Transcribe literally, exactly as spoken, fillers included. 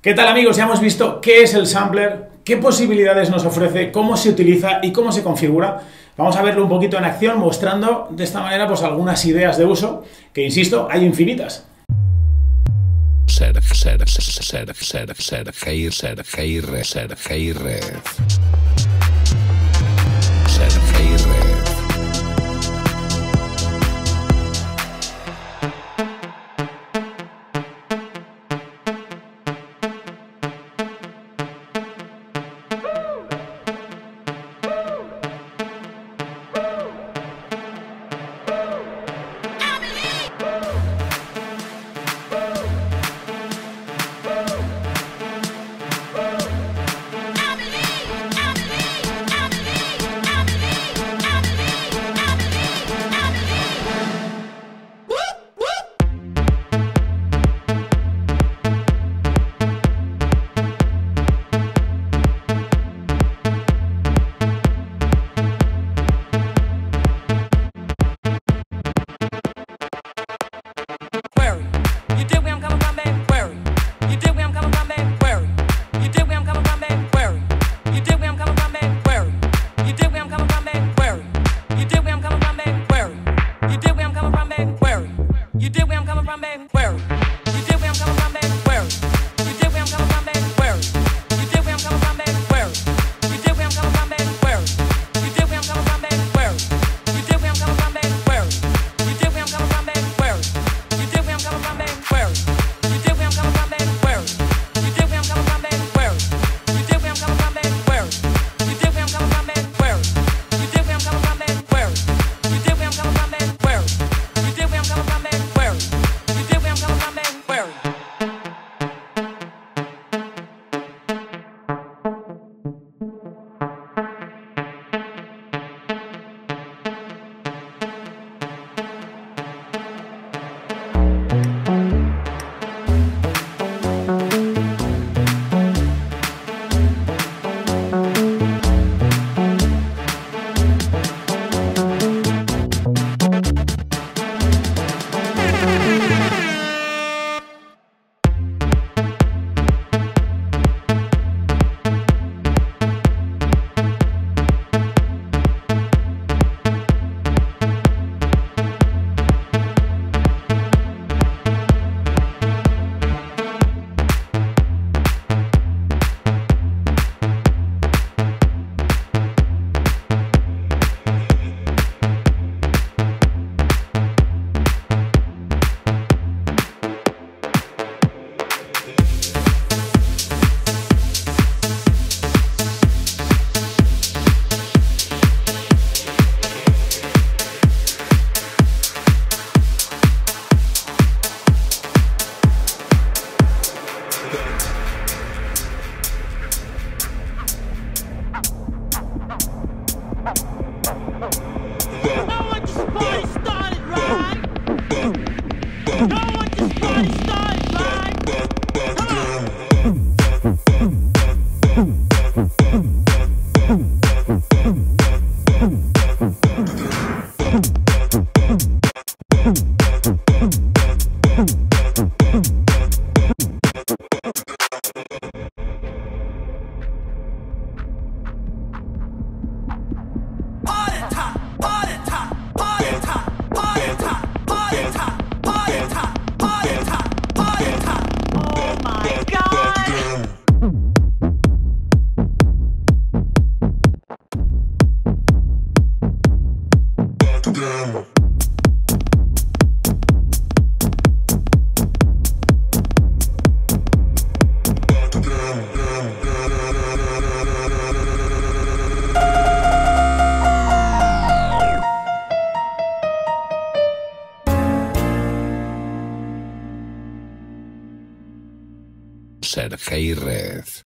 ¿Qué tal, amigos? Ya hemos visto qué es el sampler, qué posibilidades nos ofrece, cómo se utiliza y cómo se configura. Vamos a verlo un poquito en acción, mostrando de esta manera pues algunas ideas de uso, que insisto, hay infinitas. Ser, ser, ser, ser, ser, ser, geir, ser, geir, ser, geir, ser, geir. Sergei Red.